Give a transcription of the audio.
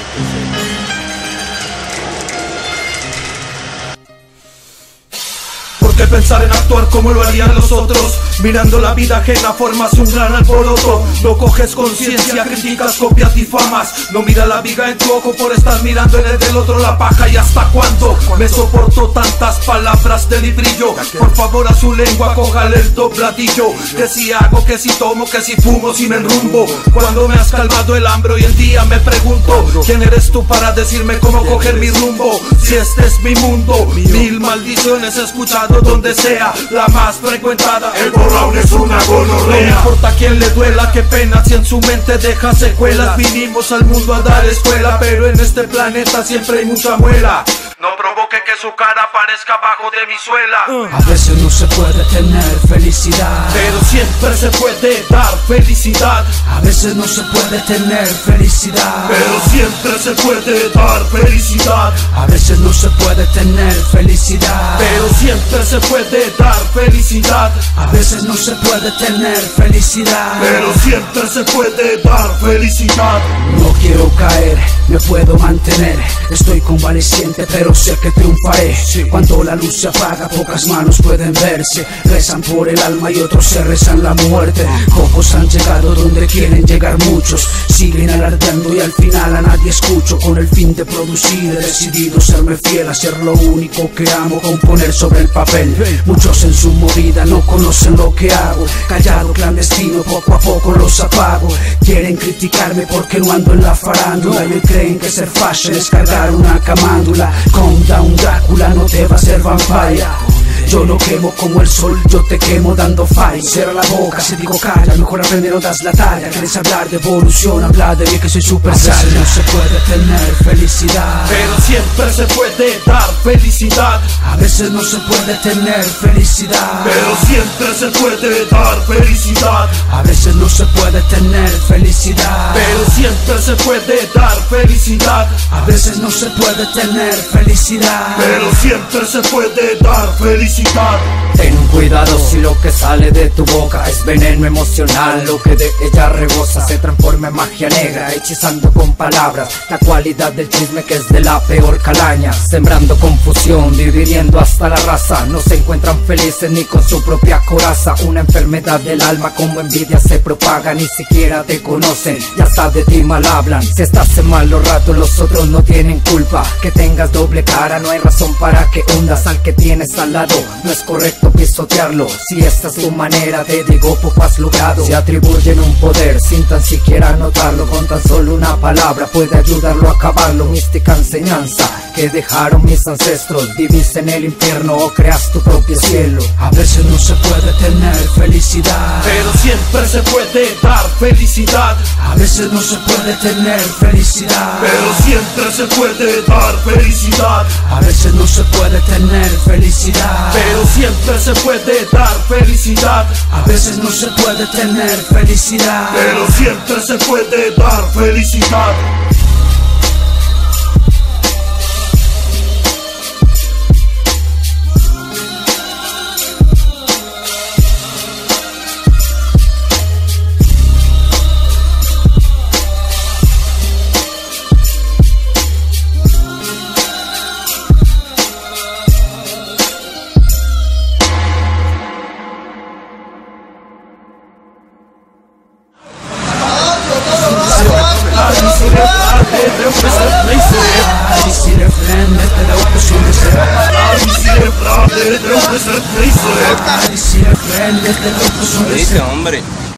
¿Por qué pensar en actuar como lo harían los otros? Mirando la vida ajena formas un gran alboroto. No coges conciencia, criticas, copias, difamas. No mira la viga en tu ojo por estar mirando en el del otro la paja. ¿Y hasta cuándo me soporto tantas palabras de librillo? Por favor a su lengua cójale el dobladillo. Que si hago, que si tomo, que si fumo, si me enrumbo. Cuando me has calmado el hambre hoy en día me pregunto, ¿quién eres tú para decirme cómo coger mi rumbo? Si este es mi mundo, mil maldiciones he escuchado donde sea, la más frecuentada, el borraón es una gonorrea. No importa a quién le duela, qué pena si en su mente deja secuelas. Vinimos al mundo a dar escuela, pero en este planeta siempre hay mucha muela. No provoque que su cara aparezca abajo de mi suela. A veces no se puede tener felicidad, pero siempre se puede dar felicidad. A veces no se puede tener felicidad, pero siempre se puede dar felicidad. A veces no se puede tener felicidad, pero siempre se puede dar felicidad. A veces no se puede tener felicidad, pero siempre se puede dar felicidad. No quiero caer, me puedo mantener. Estoy convaleciente, pero sé que triunfaré. Cuando la luz se apaga, pocas manos pueden verse. Rezan por el alma y otros se rezan la muerte. Pocos han llegado donde quieren llegar muchos. Siguen alardeando y al final a nadie escucho. Con el fin de producir he decidido serme fiel, hacer lo único que amo, componer sobre el papel. Muchos en su movida no conocen lo que hago. Callado, clandestino, poco a poco los apago. Quieren criticarme porque no ando en la farándula y hoy creen que ser fashion es cargar una camándula. Calm down Drácula, no te va a ser vampire. Yo lo quemo como el sol, yo te quemo dando fight. Cierra la boca, si digo calla, mejor aprende, no das la talla. Quieres hablar de evolución, habla de mí que soy super saiyan. No se puede tener felicidad, pero siempre se puede dar felicidad. A veces no se puede tener felicidad, pero siempre se puede dar felicidad. A veces no se puede tener felicidad, pero siempre se puede dar felicidad. A veces no se puede tener felicidad, pero siempre se puede dar felicidad. Ten cuidado si lo que sale de tu boca es veneno emocional. Lo que de ella rebosa se transforma en magia negra, hechizando con palabras la cualidad del chisme que es de la peor calaña. Sembrando confusión, dividiendo hasta la raza. No se encuentran felices ni con su propia coraza. Una enfermedad del alma como envidia se propaga. Ni siquiera te conocen y hasta de ti mal hablan. Si estás en malos ratos los otros no tienen culpa. Que tengas doble cara no hay razón para que hundas al que tienes al lado. No es correcto pisotearlo. Si esta es tu manera, te digo poco has logrado. Se atribuyen un poder sin tan siquiera notarlo. Con tan solo una palabra puede ayudarlo a acabarlo. Mística enseñanza que dejaron mis ancestros. Vivís en el infierno o creas tu propio cielo. A veces no se puede tener felicidad, pero siempre se puede dar felicidad. A veces no se puede tener felicidad, pero siempre se puede dar felicidad. A veces no se puede tener felicidad, pero siempre se puede dar felicidad. A veces no se puede tener felicidad, pero siempre se puede dar felicidad. ¿Viste, hombre?